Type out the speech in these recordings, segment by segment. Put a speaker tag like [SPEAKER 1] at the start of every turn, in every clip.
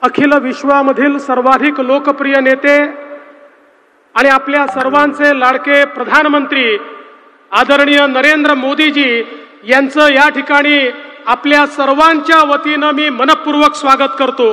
[SPEAKER 1] अखिल विश्वामधील सर्वाधिक लोकप्रिय नेते आणि आपल्या सर्वांचे लाडके प्रधानमंत्री आदरणीय नरेंद्र मोदीजी यांचं या ठिकाणी आपल्या सर्वांच्या वतीनं मी मनपूर्वक स्वागत करतो।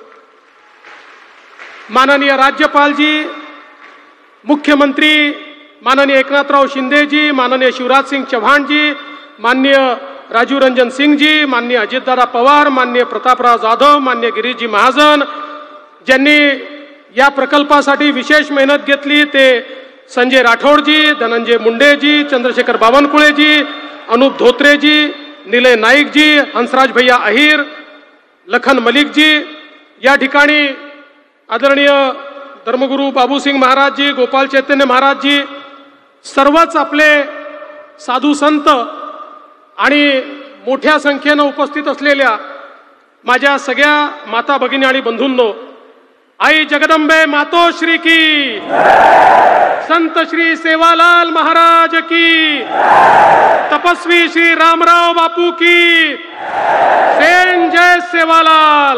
[SPEAKER 1] माननीय राज्यपालजी, मुख्यमंत्री माननीय एकनाथराव शिंदेजी, माननीय शिवराज सिंह चौहानजी, माननीय राजीव रंजन सिंह जी, माननीय अजितदादा पवार, माननीय प्रतापराव जाधव, माननीय गिरीशजी महाजन, ज्यांनी या प्रकल्पासाठी विशेष मेहनत घेतली ते संजय राठोडजी, धनंजय मुंडेजी, चंद्रशेखर बावनकुळेजी, अनूप धोत्रेजी, निलय नाईकजी, हंसराज भैया अहिर, लखन मलिकजी, या ठिकाणी आदरणीय धर्मगुरू बाबूसिंग महाराजजी, गोपाल चैतन्य महाराजजी, सर्वच आपले साधू संत आणि मोठ्या संख्येनं उपस्थित असलेल्या माझ्या सगळ्या माता भगिनी आणि बंधूंनो, आई जगदंबे मातोश्री की, संत श्री सेवालाल महाराज की, तपस्वी श्री रामराव बापू की, जय सेवालाल।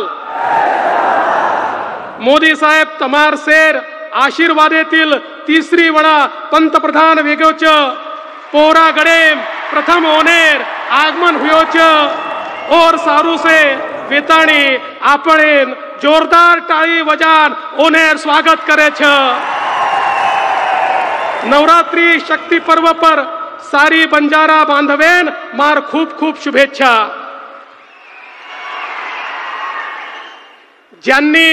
[SPEAKER 1] मोदी साहेब तमार सेर आशीर्वादेतील तिसरी वडा पंतप्रधान वेगोच पोरा गडेम प्रथम ओनेर आगमन हुयोच और सारू से वेताणी आपण जोरदार टाळी वजान ओनेर स्वागत करे छ। नवरात्रि शक्ति पर्व पर सारी बंजारा बांधवेन मार खूप खूप शुभेच्छा। ज्यांनी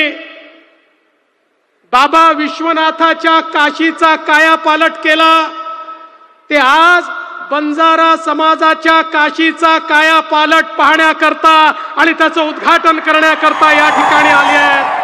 [SPEAKER 1] बाबा विश्वनाथाच्या काशीचा कायापालट केला ते आज बंजारा समाजाच्या काशीचा कायापालट पाहण्याकरता आणि त्याचं उद्घाटन करण्याकरता या ठिकाणी आले आहेत।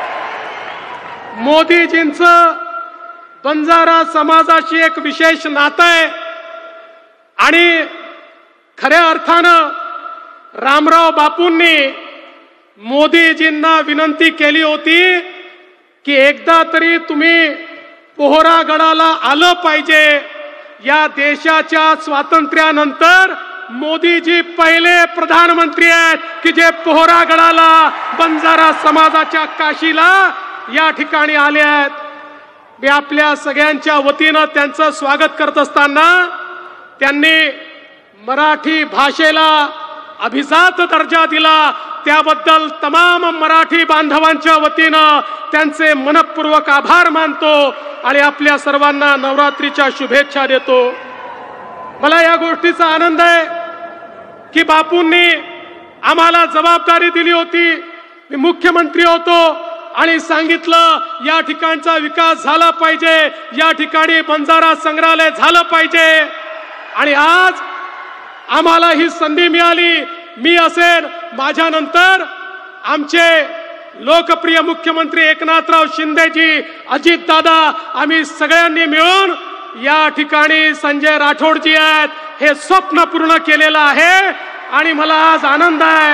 [SPEAKER 1] मोदीजींचं बंजारा समाजाशी एक विशेष नातं आहे आणि खऱ्या अर्थानं रामराव बापूंनी मोदीजींना विनंती केली होती की एकदा तरी तुम्ही पोहरागडाला आलं पाहिजे। या देशाच्या स्वातंत्र्यानंतर मोदीजी पहिले प्रधानमंत्री आहेत की जे पोहरागडाला बंजारा समाजाच्या काशीला या ठिकाणी आले आहेत। मी आपल्या सगळ्यांच्या वतीनं त्यांचं स्वागत करत असताना त्यांनी मराठी भाषेला अभिजात दर्जा दिला त्याबद्दल तमाम मराठी बांधवांच्या वतीनं त्यांचे मनपूर्वक आभार मानतो आणि आपल्या सर्वांना नवरात्रीच्या शुभेच्छा देतो। मला या गोष्टीचा आनंद आहे की बापूंनी आम्हाला जबाबदारी दिली होती। मी मुख्यमंत्री होतो आणि सांगितलं या ठिकाणचा विकास झाला पाहिजे, या ठिकाणी बंजारा संग्रहालय झालं पाहिजे आणि आज आम्हाला ही संधी मिळाली। मी असेल, माझ्यानंतर आमचे लोकप्रिय मुख्यमंत्री एकनाथराव शिंदेजी, अजितदादा, आम्ही सगळ्यांनी मिळून या ठिकाणी संजय राठोडजी आहेत हे स्वप्न पूर्ण केलेलं आहे आणि मला आज आनंद आहे।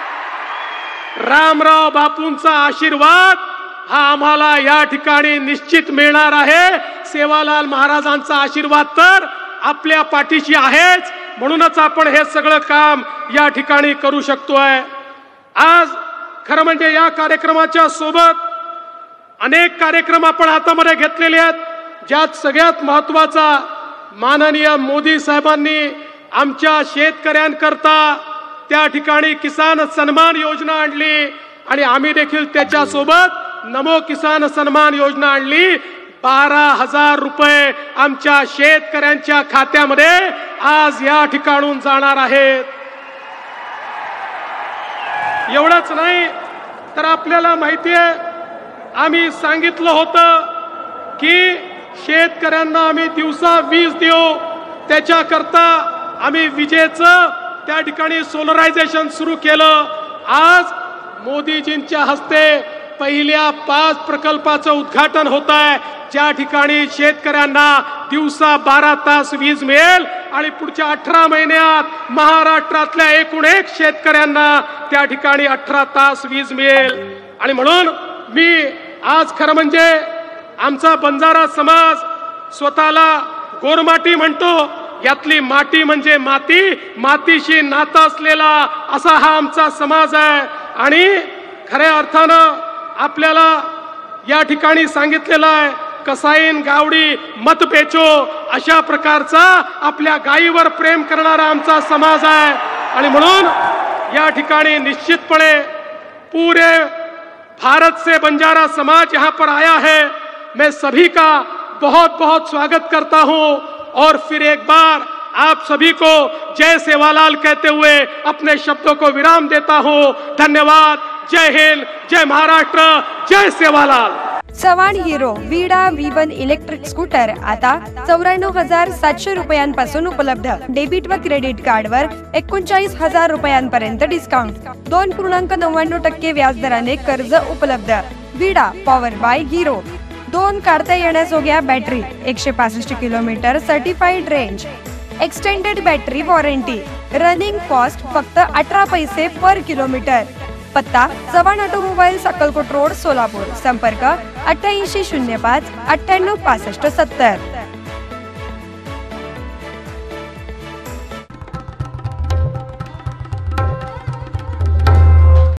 [SPEAKER 1] रामराव बापूंचा आशीर्वाद हा आम्हाला या ठिकाणी निश्चित मिळणार आहे। सेवालाल महाराजांचा आशीर्वाद तर आपल्या पाठीशी आहेच, म्हणूनच आपण हे सगळं काम या ठिकाणी करू शकतोय। आज खरं म्हणजे या कार्यक्रमाच्या सोबत अनेक कार्यक्रम आपण हातामध्ये घेतलेले आहेत, ज्यात सगळ्यात महत्त्वाचा माननीय मोदी साहेबांनी आमच्या शेतकऱ्यांकरता त्या ठिकाणी किसान सन्मान योजना आणली आणि आम्ही देखील त्याच्या सोबत नमो किसान सन्मान योजना आणली। 12,000 रुपये आमच्या शेतकऱ्यांच्या खात्यामध्ये आज या ठिकाणून जाणार आहेत। एवढंच नाही तर आपल्याला माहिती आहे, आम्ही सांगितलं होतं की शेतकऱ्यांना आम्ही दिवसा वीज देऊ, त्याच्याकरता आम्ही विजेचं त्या ठिकाणी सोलरायझेशन सुरू केलं। आज मोदीजींच्या हस्ते पहिल्या 5 प्रकल्पाचं उद्घाटन होत आहे, ज्या ठिकाणी शेतकऱ्यांना दिवसा 12 तास वीज मिळेल आणि पुढच्या 18 महिन्यात महाराष्ट्रातल्या एकूण एक शेतकऱ्यांना त्या ठिकाणी 18 तास वीज मिळेल। आणि म्हणून मी आज खरं म्हणजे आमचा बंजारा समाज स्वतःला गोरमाटी म्हणतो, यातली माती म्हणजे माती, मातीशी नातं असलेला असा हा आमचा समाज आहे आणि खऱ्या अर्थानं आपल्याला या ठिकाणी सांगितलेलं आहे, कसाईन गावडी मत बेचो, अशा प्रकारचा आपल्या गायीवर प्रेम करणारा आमचा समाज आहे। आणि म्हणून या ठिकाणी निश्चितपणे पूरे भारत से बंजारा समाज यहाँ पर आया है। मैं सभी का बहुत बहुत स्वागत करता हूँ और फिर एक बार आप सभी को जय सेवालाल कहते हुए अपने शब्दों को विराम देता हूँ। धन्यवाद। जय हिंद, जय महाराष्ट्र, जय Sevalal.
[SPEAKER 2] Chavan Hero Vida V1 electric scooter आता 94,700 रुपयांपासून उपलब्ध। डेबिट व क्रेडिट कार्डवर 39,000 रुपयांपर्यंत डिस्काउंट, 2.99% व्याजदराने कर्ज उपलब्ध। विडा पॉवर बाय हिरो, 2 काढता येण्याजोग्या battery, 165 kilometre certified range, extended battery warranty, running cost फक्त 18 पैसे पर किलोमीटर। पत्ता चव्हाण ऑटोमोबाईल्स अक्कलकोट रोड सोलापूर। संपर्क 8805 98 65 70।